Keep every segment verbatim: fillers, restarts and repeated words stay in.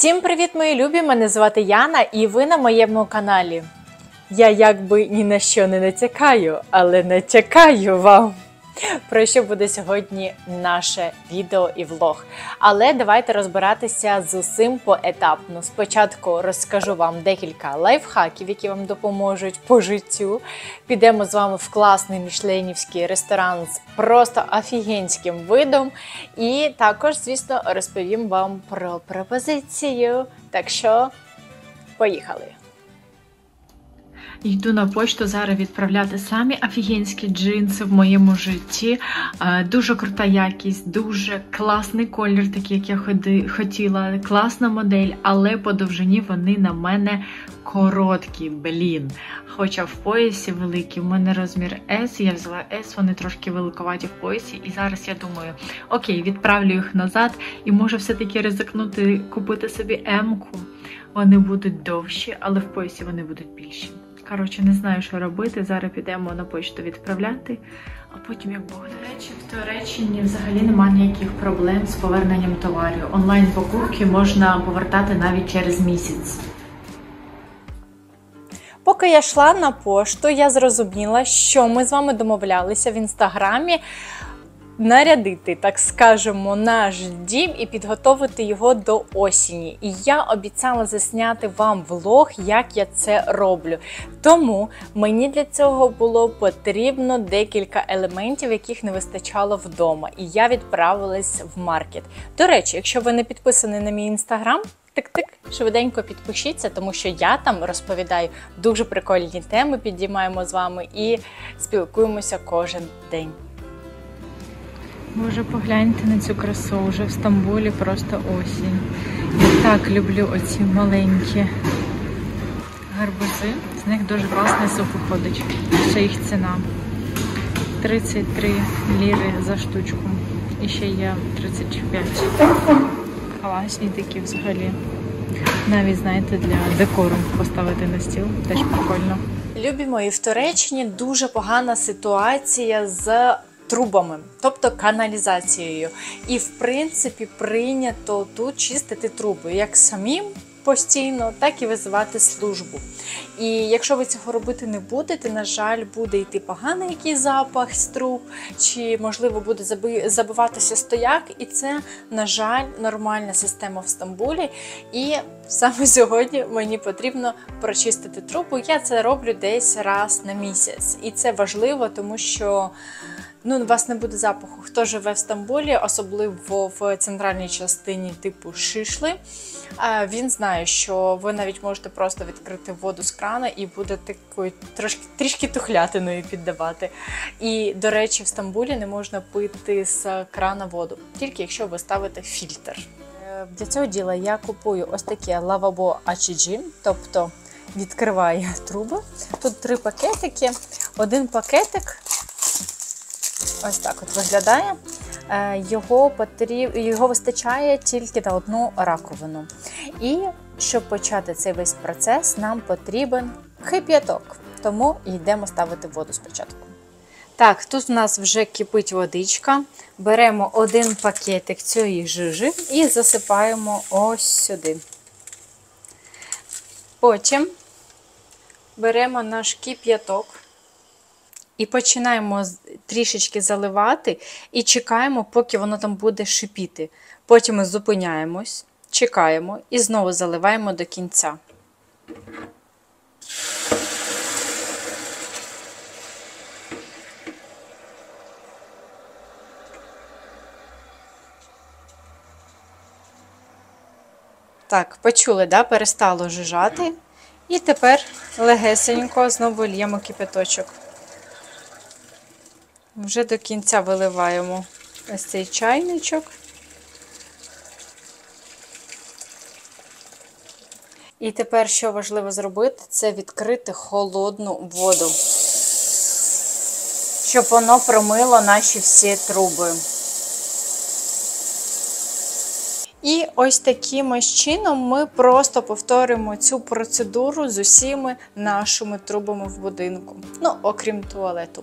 Всім привіт, мої любі! Мене звати Яна і ви на моєму каналі. Я якби ні на що не натякаю, але натякаю вам, про що буде сьогодні наше відео і влог. Але давайте розбиратися з усім поетапно. Спочатку розкажу вам декілька лайфхаків, які вам допоможуть по життю. Підемо з вами в класний мішленівський ресторан з просто офігенським видом. І також, звісно, розповім вам про пропозицію. Так що, поїхали! Йду на почту зараз відправляти самі офігенські джинси в моєму житті. Дуже крута якість, дуже класний колір, такий, як я хотіла, класна модель, але по довжині вони на мене короткі, блін. Хоча в поясі великі, в мене розмір ес, я взяла ес, вони трошки великоваті в поясі. І зараз я думаю, окей, відправлю їх назад і можу все-таки ризикнути купити собі емку. Вони будуть довші, але в поясі вони будуть більші. Коротше, не знаю, що робити. Зараз підемо на почту відправляти, а потім як Бог. До речі, в Туреччині взагалі немає ніяких проблем з поверненням товарів. Онлайн-покупки можна повертати навіть через місяць. Поки я йшла на пошту, я зрозуміла, що ми з вами домовлялися в інстаграмі нарядити, так скажемо, наш дім і підготовити його до осені. І я обіцяла засняти вам влог, як я це роблю. Тому мені для цього було потрібно декілька елементів, яких не вистачало вдома. І я відправилась в маркет. До речі, якщо ви не підписані на мій інстаграм, тик-тик, швиденько підпишіться, тому що я там розповідаю дуже прикольні теми, підіймаємо з вами і спілкуємося кожен день. Боже, погляньте на цю красу, вже в Стамбулі просто осінь. Я так люблю оці маленькі гарбузи, з них дуже класний суп виходить. Ще їх ціна тридцять три ліри за штучку. І ще є тридцять п'ять. Класні такі взагалі. Навіть, знаєте, для декору поставити на стіл, теж прикольно. Любі мої, в Туреччині дуже погана ситуація з трубами, тобто каналізацією. І, в принципі, прийнято тут чистити труби, як самим постійно, так і визивати службу. І якщо ви цього робити не будете, на жаль, буде йти поганий якийсь запах з труб, чи, можливо, буде забиватися стояк, і це, на жаль, нормальна система в Стамбулі. І саме сьогодні мені потрібно прочистити трубу. Я це роблю десь раз на місяць. І це важливо, тому що ну, у вас не буде запаху. Хто живе в Стамбулі, особливо в центральній частині типу Шишли, він знає, що ви навіть можете просто відкрити воду з крана і буде такою трошки, трішки тухлятиною піддавати. І, до речі, в Стамбулі не можна пити з крана воду, тільки якщо ви ставите фільтр. Для цього діла я купую ось таке лавабо ачіджі, тобто відкриваю труби. Тут три пакетики. Один пакетик ось так от виглядає. Його, потріб... Його вистачає тільки на одну раковину. І щоб почати цей весь процес, нам потрібен кип'яток. Тому йдемо ставити воду спочатку. Так, тут в нас вже кипить водичка. Беремо один пакетик цієї жижі і засипаємо ось сюди. Потім беремо наш кип'яток і починаємо трішечки заливати і чекаємо, поки воно там буде шипіти. Потім ми зупиняємось, чекаємо і знову заливаємо до кінця. Так, почули, да? Перестало жижати. І тепер легесенько знову л'ємо кипяточок. Вже до кінця виливаємо ось цей чайничок. І тепер, що важливо зробити, це відкрити холодну воду, щоб воно промило наші всі труби. І ось таким ось чином ми просто повторимо цю процедуру з усіма нашими трубами в будинку. Ну, окрім туалету.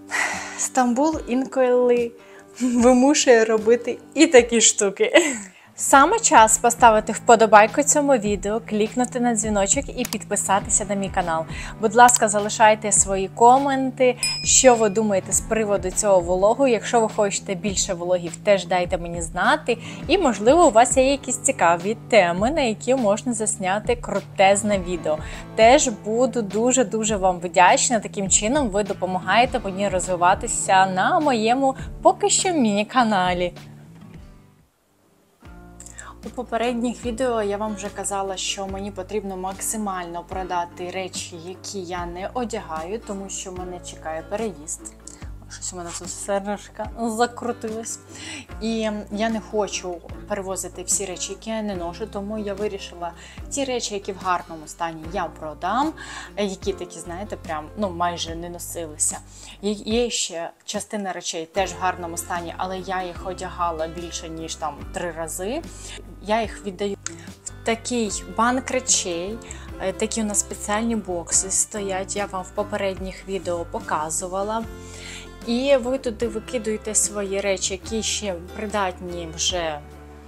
Стамбул інколи вимушує робити і такі штуки. Саме час поставити вподобайку цьому відео, клікнути на дзвіночок і підписатися на мій канал. Будь ласка, залишайте свої коменти, що ви думаєте з приводу цього влогу. Якщо ви хочете більше влогів, теж дайте мені знати. І, можливо, у вас є якісь цікаві теми, на які можна засняти крутезне відео. Теж буду дуже-дуже вам вдячна. Таким чином ви допомагаєте мені розвиватися на моєму поки що міні-каналі. У попередніх відео я вам вже казала, що мені потрібно максимально продати речі, які я не одягаю, тому що мене чекає переїзд. Щось у мене тут сережка закрутилась. І я не хочу перевозити всі речі, які я не ношу, тому я вирішила ті речі, які в гарному стані, я продам, які такі, знаєте, прям, ну, майже не носилися. Є ще частина речей теж в гарному стані, але я їх одягала більше, ніж там три рази. Я їх віддаю в такий банк речей. Такі у нас спеціальні бокси стоять, я вам в попередніх відео показувала. І ви туди викидуєте свої речі, які ще придатні вже,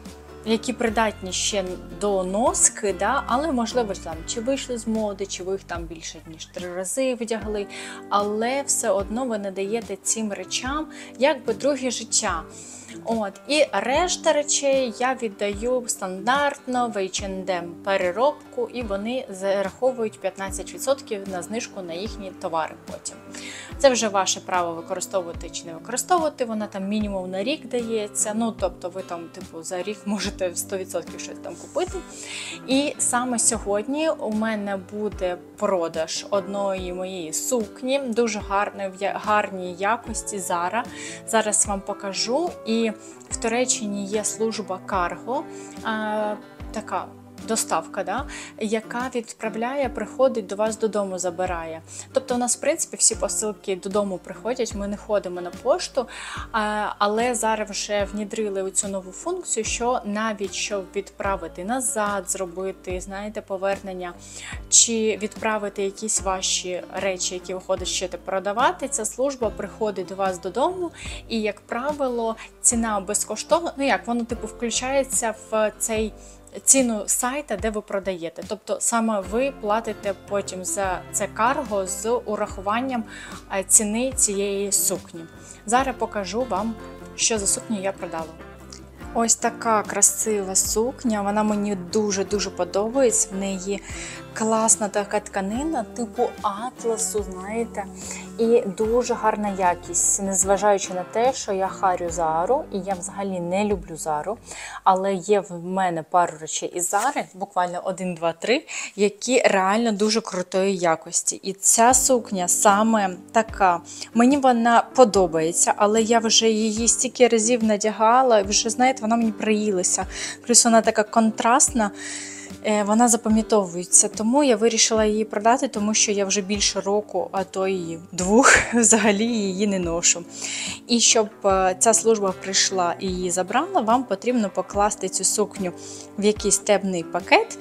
які придатні ще до носки, да? Але можливо там чи вийшли з моди, чи ви їх там більше ніж три рази вдягли, але все одно ви надаєте цим речам якби друге життя. От, і решта речей я віддаю стандартно в ейч енд ем переробку, і вони зараховують п'ятнадцять відсотків на знижку на їхні товари потім. Це вже ваше право використовувати чи не використовувати, вона там мінімум на рік дається, ну тобто ви там типу за рік можете сто відсотків щось там купити. І саме сьогодні у мене буде продаж одної моєї сукні, дуже гарної, в гарній якості Zara. Зараз вам покажу. І в Туреччині є служба Cargo, а, така доставка, да, яка відправляє, приходить до вас додому, забирає. Тобто у нас, в принципі, всі посилки додому приходять, ми не ходимо на пошту, а, але зараз вже внідрили цю нову функцію, що навіть щоб відправити назад, зробити, знаєте, повернення, чи відправити якісь ваші речі, які ви хочете продавати, ця служба приходить до вас додому, і, як правило, ціна безкоштовна, ну як, воно типу включається в цей ціну сайта, де ви продаєте. Тобто саме ви платите потім за це карго з урахуванням ціни цієї сукні. Зараз покажу вам, що за сукню я продала. Ось така красива сукня, вона мені дуже-дуже подобається. В неї класна така тканина, типу атласу, знаєте, і дуже гарна якість, незважаючи на те, що я харю Зару, і я взагалі не люблю Зару, але є в мене пару речей із Зари, буквально один, два, три, які реально дуже крутої якості. І ця сукня саме така, мені вона подобається, але я вже її стільки разів надягала, і вже, знаєте, вона мені приїлася. Плюс вона така контрастна, вона запам'ятовується, тому я вирішила її продати, тому що я вже більше року, а то і двох, взагалі її не ношу. І щоб ця служба прийшла і її забрала, вам потрібно покласти цю сукню в якийсь темний пакет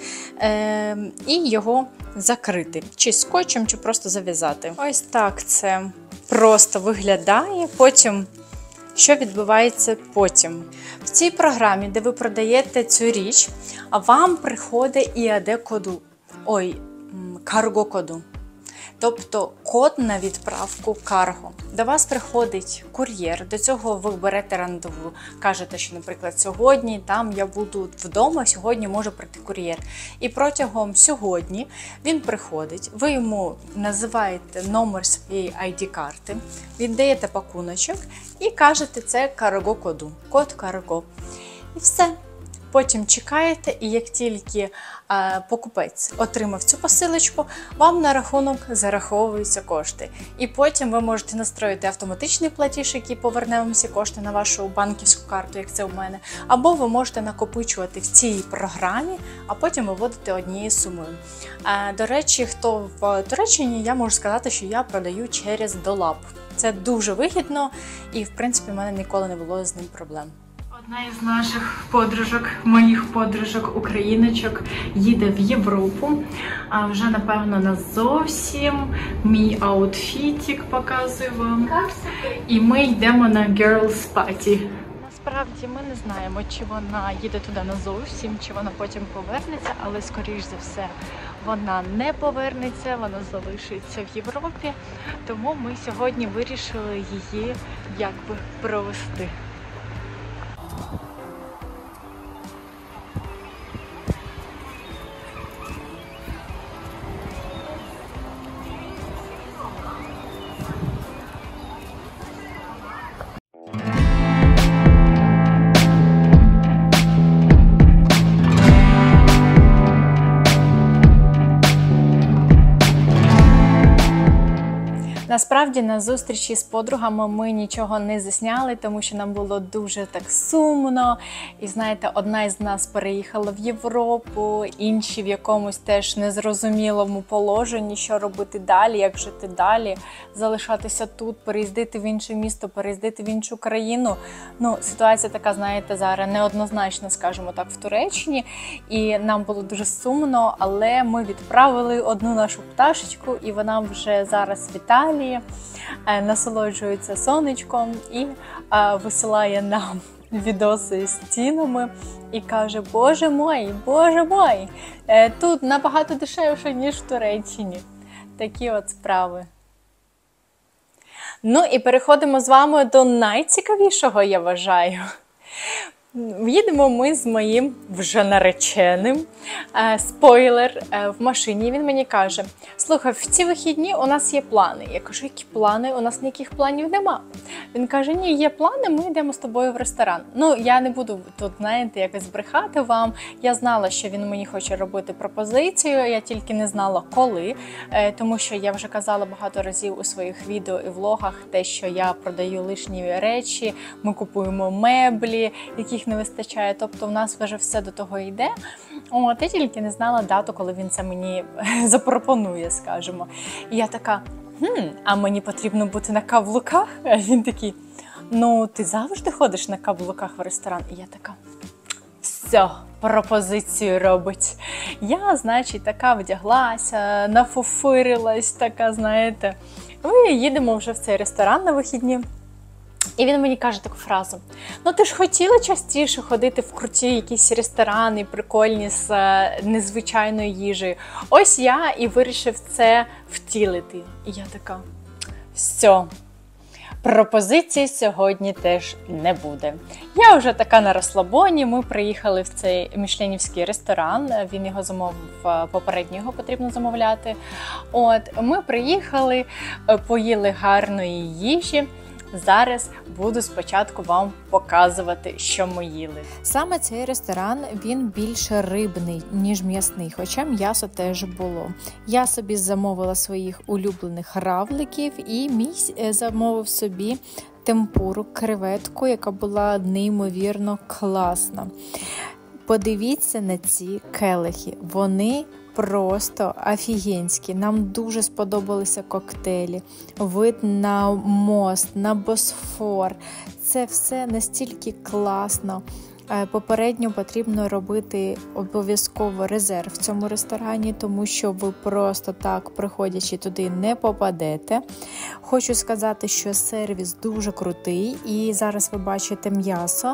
е- і його закрити. Чи скотчем, чи просто зав'язати. Ось так це просто виглядає. Потім що відбувається потім? В цій програмі, де ви продаєте цю річ, вам приходить ай ей ді-коду, ой, карго-коду. Тобто код на відправку карго. До вас приходить кур'єр, до цього ви берете рандеву. Кажете, що, наприклад, сьогодні там я буду вдома, сьогодні може прийти кур'єр. І протягом сьогодні він приходить, ви йому називаєте номер своєї ай ді-карти, віддаєте пакуночок і кажете, це карго-коду, код карго. І все. Потім чекаєте, і як тільки е, покупець отримав цю посилочку, вам на рахунок зараховуються кошти. І потім ви можете настроїти автоматичний платіж, який поверне вам всі кошти на вашу банківську карту, як це у мене. Або ви можете накопичувати в цій програмі, а потім виводити однією сумою. Е, до речі, хто в Туреччині, я можу сказати, що я продаю через Долаб. Це дуже вигідно і, в принципі, в мене ніколи не було з ним проблем. Одна із наших подружок, моїх подружок, україночок, їде в Європу. А вже, напевно, не зовсім. Мій аутфітик показую вам. І ми йдемо на girls party. Насправді ми не знаємо, чи вона їде туди назовсім, чи вона потім повернеться, але скоріш за все вона не повернеться, вона залишиться в Європі. Тому ми сьогодні вирішили її якби провести. Насправді на зустрічі з подругами ми нічого не засняли, тому що нам було дуже так сумно. І знаєте, одна із нас переїхала в Європу, інші в якомусь теж незрозумілому положенні, що робити далі, як жити далі, залишатися тут, переїздити в інше місто, переїздити в іншу країну. Ну, ситуація така, знаєте, зараз неоднозначна, скажімо так, в Туреччині. І нам було дуже сумно, але ми відправили одну нашу пташечку, і вона вже зараз в Італії. Насолоджується сонечком і а, висилає нам відоси з цінами і каже: боже мой, боже мой, тут набагато дешевше, ніж в Туреччині. Такі от справи. Ну і переходимо з вами до найцікавішого, я вважаю. Їдемо ми з моїм вже нареченим, е, спойлер, е, в машині. Він мені каже: слухай, в ці вихідні у нас є плани. Я кажу: які плани? У нас ніяких планів нема. Він каже: ні, є плани, ми йдемо з тобою в ресторан. Ну, я не буду тут, знаєте, якось брехати вам. Я знала, що він мені хоче робити пропозицію, я тільки не знала коли, е, тому що я вже казала багато разів у своїх відео і влогах те, що я продаю лишні речі, ми купуємо меблі, які не вистачає, тобто в нас вже все до того йде. От, я тільки не знала дату, коли він це мені запропонує, скажімо. І я така: хм, а мені потрібно бути на каблуках? А він такий: ну, ти завжди ходиш на каблуках в ресторан? І я така: все, пропозицію робить. Я, значить, така вдяглася, нафуфирилась, така, знаєте. Ми їдемо вже в цей ресторан на вихідні. І він мені каже таку фразу: ну ти ж хотіла частіше ходити в круті якісь ресторани, прикольні, з незвичайною їжею. Ось я і вирішив це втілити. І я така: все, пропозиції сьогодні теж не буде. Я вже така на розслабоні, ми приїхали в цей мішленівський ресторан, він його замовив, попередньо його потрібно замовляти. От, ми приїхали, поїли гарної їжі. Зараз буду спочатку вам показувати, що ми їли. Саме цей ресторан, він більше рибний, ніж м'ясний, хоча м'ясо теж було. Я собі замовила своїх улюблених равликів і мій замовив собі темпуру, креветку, яка була неймовірно класна. Подивіться на ці келихи, вони просто офігенські. Нам дуже сподобалися коктейлі, вид на мост, на Босфор. Це все настільки класно. Попередньо потрібно робити обов'язково резерв в цьому ресторані, тому що ви просто так, приходячи туди, не попадете. Хочу сказати, що сервіс дуже крутий, і зараз ви бачите м'ясо,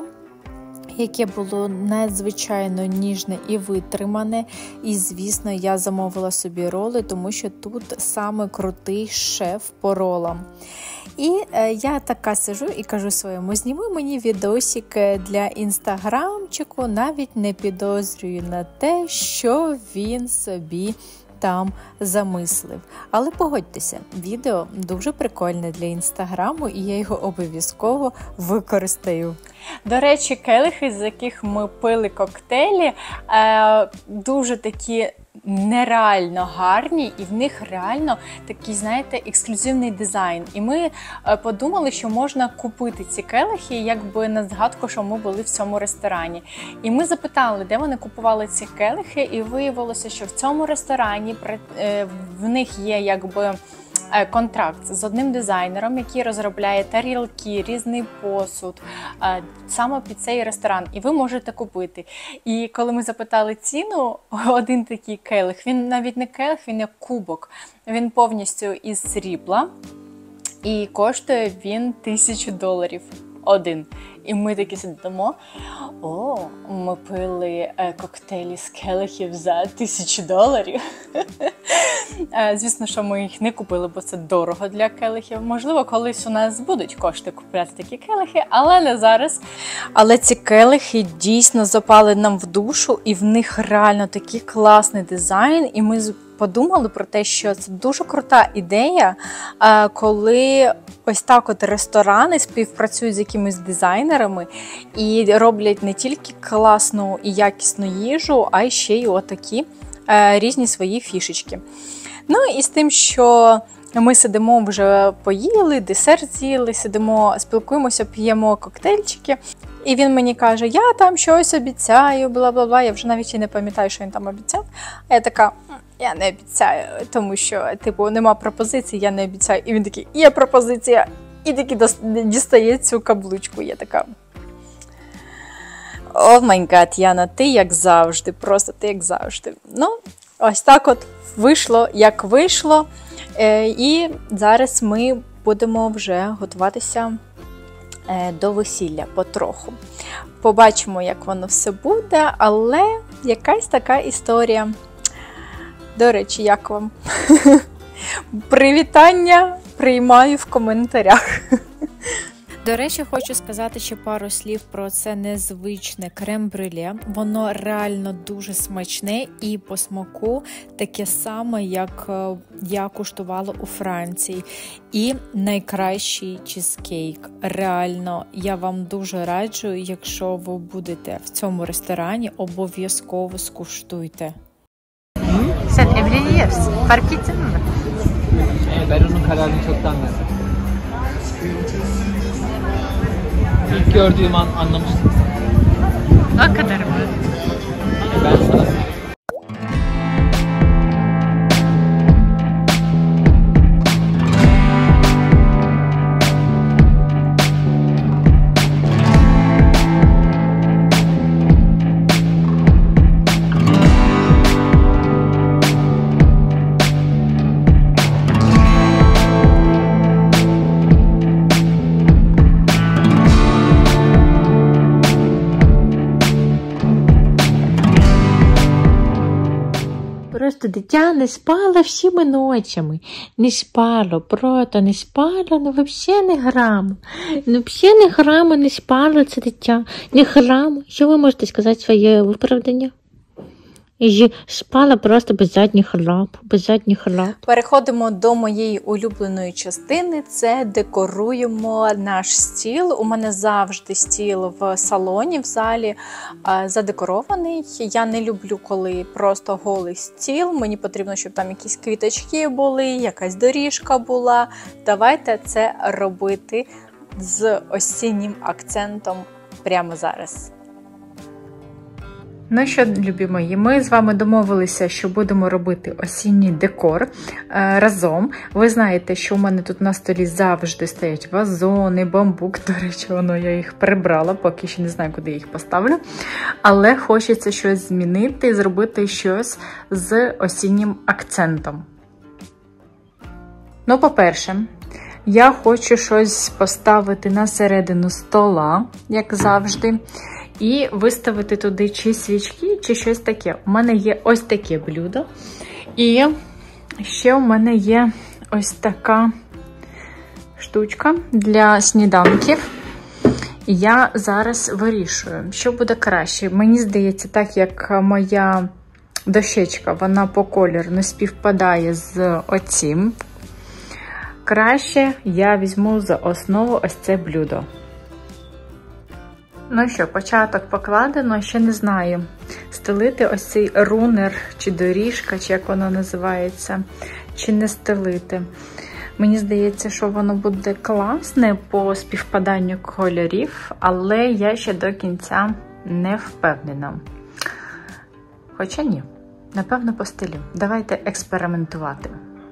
яке було надзвичайно ніжне і витримане. І, звісно, я замовила собі роли, тому що тут саме крутий шеф по ролам. І е, я така сижу і кажу своєму: зніми мені відосик для інстаграмчику, навіть не підозрюю на те, що він собі там замислив. Але погодьтеся, відео дуже прикольне для інстаграму, і я його обов'язково використаю. До речі, келихи, з яких ми пили коктейлі, е, дуже такі нереально гарні, і в них реально такий, знаєте, ексклюзивний дизайн. І ми подумали, що можна купити ці келихи, якби на згадку, що ми були в цьому ресторані. І ми запитали, де вони купували ці келихи, і виявилося, що в цьому ресторані в них є якби контракт з одним дизайнером, який розробляє тарілки, різний посуд, саме під цей ресторан. І ви можете купити. І коли ми запитали ціну, один такий келих, він навіть не келих, він як кубок. Він повністю із срібла і коштує він тисячу доларів. один. І ми такі сидимо, о, ми пили е, коктейлі з келихів за тисячу доларів. е, звісно, що ми їх не купили, бо це дорого для келихів. Можливо, колись у нас будуть кошти купувати такі келихи, але не зараз. Але ці келихи дійсно запали нам в душу, і в них реально такий класний дизайн, і ми подумали про те, що це дуже крута ідея, коли ось так от ресторани співпрацюють з якимись дизайнерами і роблять не тільки класну і якісну їжу, а й ще й отакі різні свої фішечки. Ну і з тим, що ми сидимо, вже поїли, десерт з'їли, сидимо, спілкуємося, п'ємо коктейльчики. І він мені каже, я там щось обіцяю, бла-бла-бла. Я вже навіть і не пам'ятаю, що він там обіцяв. А я така, я не обіцяю, тому що, типу, нема пропозиції, я не обіцяю. І він такий, є пропозиція. І такий дістає цю каблучку. Я така, о май гад, Яна, ти як завжди, просто ти як завжди. Ну, ось так от вийшло, як вийшло. І зараз ми будемо вже готуватися до весілля потроху. Побачимо, як воно все буде, але якась така історія. До речі, як вам? Привітання приймаю в коментарях. До речі, хочу сказати ще пару слів про це незвичне крем-брюле. Воно реально дуже смачне і по смаку таке саме, як я куштувала у Франції. І найкращий чизкейк. Реально, я вам дуже раджу, якщо ви будете в цьому restauraні, обов'язково скуштуйте. Sen evleniyorsun. Fark ettin mi? Ben onun kararını çoktan verdim. İlk gördüğüm an anlamıştım. O kadar mı? Ben sana Просто дитя не спало всіми ночами. Не спало, просто не спало, ну взагалі не граму. Ну взагалі не граму не спало це дитя. Не граму. Що ви можете сказати своє виправдання? І спала просто без задніх лап, без задніх лап. Переходимо до моєї улюбленої частини. Це декоруємо наш стіл. У мене завжди стіл в салоні, в залі задекорований. Я не люблю, коли просто голий стіл. Мені потрібно, щоб там якісь квіточки були, якась доріжка була. Давайте це робити з осіннім акцентом прямо зараз. Ну що, любі мої, ми з вами домовилися, що будемо робити осінній декор е, разом. Ви знаєте, що у мене тут на столі завжди стоять вазони, бамбук. До речі, воно я їх прибрала, поки ще не знаю, куди їх поставлю. Але хочеться щось змінити, зробити щось з осіннім акцентом. Ну, по-перше, я хочу щось поставити на середину стола, як завжди. І виставити туди чи свічки, чи щось таке. У мене є ось таке блюдо. І ще у мене є ось така штучка для сніданків. І я зараз вирішую, що буде краще. Мені здається, так як моя дощечка, вона по кольору не співпадає з оцім. Краще я візьму за основу ось це блюдо. Ну що, початок покладено, ще не знаю, стелити ось цей рунер, чи доріжка, чи як воно називається, чи не стелити. Мені здається, що воно буде класне по співпаданню кольорів, але я ще до кінця не впевнена. Хоча ні, напевно постелю. Давайте експериментувати.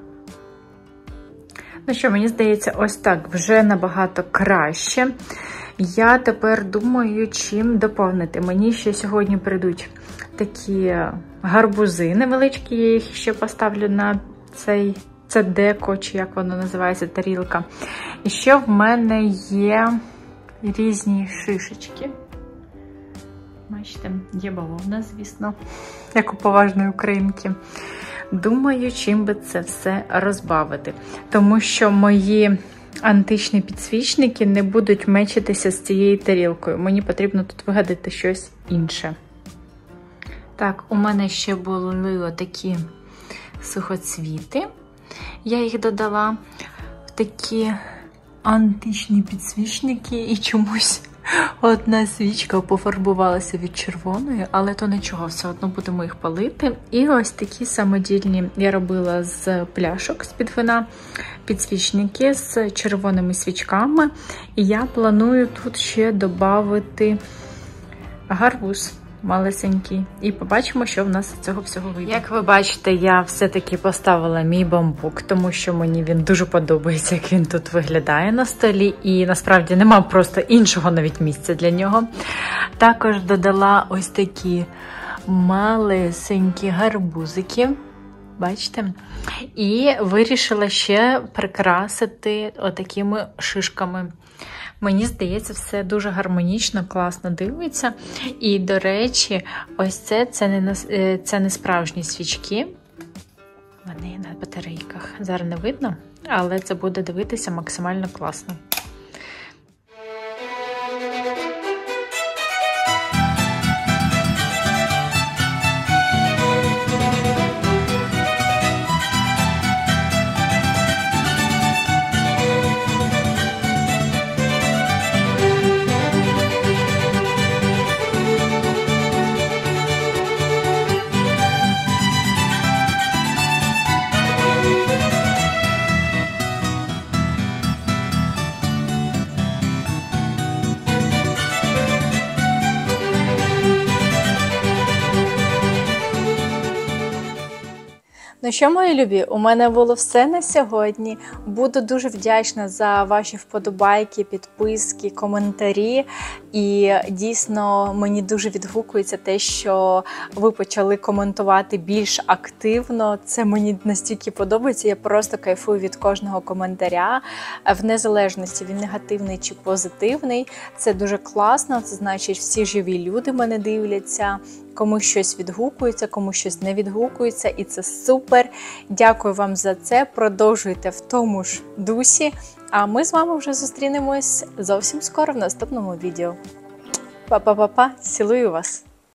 Ну що, мені здається, ось так вже набагато краще. Я тепер думаю, чим доповнити. Мені ще сьогодні прийдуть такі гарбузи невеличкі, я їх ще поставлю на цей, це деко, чи як воно називається, тарілка. І ще в мене є різні шишечки. Бачите, є бавовна, звісно, як у поважної українки. Думаю, чим би це все розбавити. Тому що мої античні підсвічники не будуть мечитися з цією тарілкою. Мені потрібно тут вигадати щось інше. Так, у мене ще були отакі сухоцвіти. Я їх додала в такі античні підсвічники і чомусь одна свічка пофарбувалася від червоної, але то нічого, все одно будемо їх палити. І ось такі самодільні я робила з пляшок з-під вина підсвічники з червоними свічками. І я планую тут ще додати гарбуз малесенький. І побачимо, що в нас з цього всього вийде. Як ви бачите, я все-таки поставила мій бамбук, тому що мені він дуже подобається, як він тут виглядає на столі. І насправді нема просто іншого навіть місця для нього. Також додала ось такі малесенькі гарбузики. Бачите? І вирішила ще прикрасити отакими шишками. Мені здається, все дуже гармонічно, класно дивиться. І, до речі, ось це, це не, це не справжні свічки. Вони на батарейках. Зараз не видно, але це буде дивитися максимально класно. Ну що, мої любі, у мене було все на сьогодні. Буду дуже вдячна за ваші вподобайки, підписки, коментарі. І дійсно мені дуже відгукується те, що ви почали коментувати більш активно. Це мені настільки подобається, я просто кайфую від кожного коментаря. В незалежності, він негативний чи позитивний. Це дуже класно, це значить, всі живі люди мене дивляться. Комусь щось відгукується, комусь щось не відгукується, і це супер. Дякую вам за це, продовжуйте в тому ж дусі, а ми з вами вже зустрінемось зовсім скоро в наступному відео. Па-па-па-па, цілую вас!